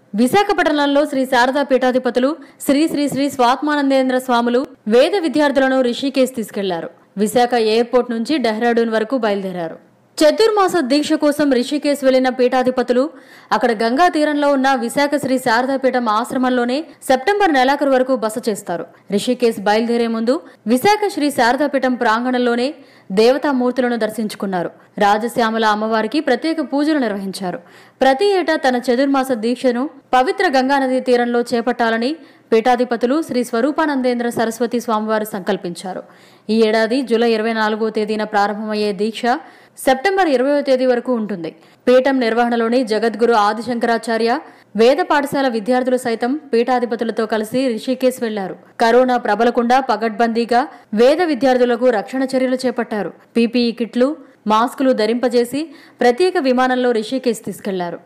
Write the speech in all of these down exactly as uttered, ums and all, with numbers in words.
విశాఖపట్నంలో శ్రీ శారదా పీఠాధిపతులు శ్రీ శ్రీ శ్రీ స్వాత్మానందేంద్ర స్వాములు వేద విద్యార్థులను రిషికేశ్ తీసుకెళ్లారు. విశాఖ ఎయిర్పోర్ట్ నుంచి డెహ్రాడూన్ వరకు బయలుదేరారు. చతుర్మాస దీక్ష కోసం రిషికేశ్ వెళ్లిన పీఠాధిపతులు అక్కడ గంగా తీరంలో ఉన్న విశాఖ శ్రీ శారదాపీఠం ఆశ్రమంలోనే సెప్టెంబర్ నెలాఖరు వరకు బస చేస్తారు. రిషికేశ్ బయలుదేరే ముందు విశాఖ శ్రీ శారదాపీఠం ప్రాంగణంలోనే దేవతామూర్తులను దర్శించుకున్నారు. రాజశ్యామల అమ్మవారికి ప్రత్యేక పూజలు నిర్వహించారు. ప్రతి ఏటా తన చతుర్మాస దీక్షను పవిత్ర గంగానదీ తీరంలో చేపట్టాలని పీఠాధిపతులు శ్రీ స్వరూపానందేంద్ర సరస్వతి స్వామివారు సంకల్పించారు. ఈ ఏడాది జూలై ఇరవై నాలుగో తేదీన ప్రారంభమయ్యే దీక్ష సెప్టెంబర్ ఇరవయో తేదీ వరకు ఉంటుంది. పీఠం నిర్వహణలోని జగద్గురు ఆదిశంకరాచార్య వేద పాఠశాల విద్యార్థులు సైతం పీఠాధిపతులతో కలిసి రిషికేశ్ వెళ్లారు. కరోనా ప్రబలకుండా పగడ్బందీగా వేద విద్యార్థులకు రక్షణ చర్యలు చేపట్టారు. పీపీఈ కిట్లు, మాస్కులు ధరింపజేసి ప్రత్యేక విమానంలో రిషికేశ్ తీసుకెళ్లారు.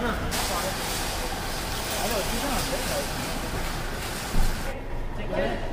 Hello,